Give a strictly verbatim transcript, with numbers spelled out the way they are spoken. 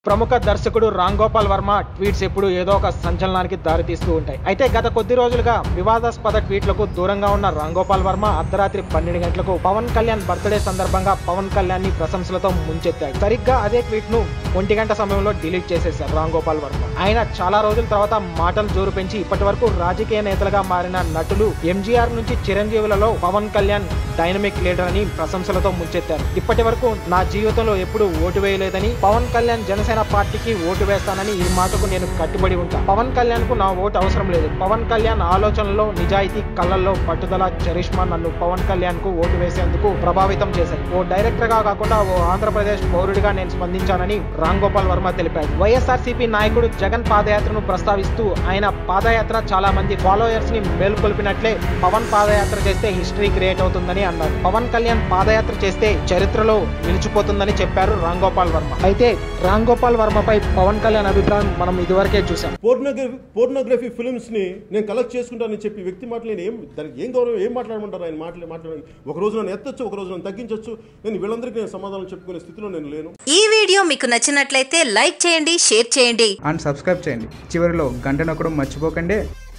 ప్రముఖ దర్శకుడు రామ్ గోపాల్ వర్మ ట్వీట్స్ ఎప్పుడు ఏదో ఒక సంచలనానికి దారితీస్తూ ఉంటాయి. అయితే గత కొద్ది రోజులుగా వివాదాస్పద ట్వీట్లకు దూరంగా ఉన్న రామ్ గోపాల్ వర్మ అర్ధరాత్రి పన్నెండు గంటలకు పవన్ కళ్యాణ్ బర్త్డే సందర్భంగా పవన్ కళ్యాణ్ ని ప్రశంసలతో ముంచెత్తాడు. సరిగ్గా అదే ట్వీట్ ను ఒంటి గంట సమయంలో డిలీట్ చేసేశారు రామ్ గోపాల్ వర్మ. ఆయన చాలా రోజుల తర్వాత మాటలు జోరు పెంచి ఇప్పటి వరకు రాజకీయ నేతలుగా మారిన నటులు ఎంజీఆర్ నుంచి చిరంజీవులలో పవన్ కళ్యాణ్ డైనమిక్ లీడర్ అని ప్రశంసలతో ముంచెత్తారు. ఇప్పటి వరకు నా జీవితంలో ఎప్పుడు ఓటు వేయలేదని, పవన్ కళ్యాణ్ జనసేన పార్టీకి ఓటు వేస్తానని ఈ మాటకు నేను కట్టుబడి ఉంటా. పవన్ కళ్యాణ్ కు నా ఓటు అవసరం లేదు. పవన్ కళ్యాణ్ ఆలోచనలో నిజాయితీ, కళ్ళల్లో పట్టుదల, చరిష్మా నన్ను పవన్ కళ్యాణ్ కు ఓటు వేసేందుకు ప్రభావితం చేశాయి. ఓ డైరెక్టర్ గా కాకుండా ఓ ఆంధ్రప్రదేశ్ పౌరుడిగా నేను స్పందించానని రామ్ గోపాల్ వర్మ తెలిపాడు. వైఎస్ఆర్సీపీ నాయకుడు జగన్ పాదయాత్రను ప్రస్తావిస్తూ ఆయన పాదయాత్ర చాలా మంది ఫాలోయర్స్ ని మేల్కొల్పినట్లే పవన్ పాదయాత్ర చేస్తే హిస్టరీ క్రియేట్ అవుతుందని అన్నారు. పవన్ కళ్యాణ్ పాదయాత్ర చేస్తే చరిత్రలో నిలిచిపోతుందని చెప్పారు రామ్ గోపాల్ వర్మ. అయితే రామ్ గోపాల్ వర్మపై పవన్ కళ్యాణ్ అభిప్రాయం మనం ఇదివరకే చూసాం. పోర్నోగ్రఫీ పోర్నోగ్రఫీ ఫిల్మ్స్ ని నేను కలెక్ట్ చేసుకుంటానని చెప్పి వ్యక్తి మాటలు నేను ఏం దానికి ఏం గౌరవం ఏం మాట్లాడమంటారు? ఆయన మాటలు మాట్లాడాలి. ఒక రోజు నన్ను ఎత్తొచ్చు, ఒక రోజు నన్ను తగ్గించవచ్చు. నేను వీళ్ళందరికీ నేను సమాధానం చెప్పుకునే స్థితిలో నేను లేను. ఈ వీడియో మీకు నచ్చినట్లయితే లైక్ చేయండి, షేర్ చేయండి అండ్ సబ్స్క్రైబ్ చేయండి. చివరిలో గంట నొక్కడం మర్చిపోకండి.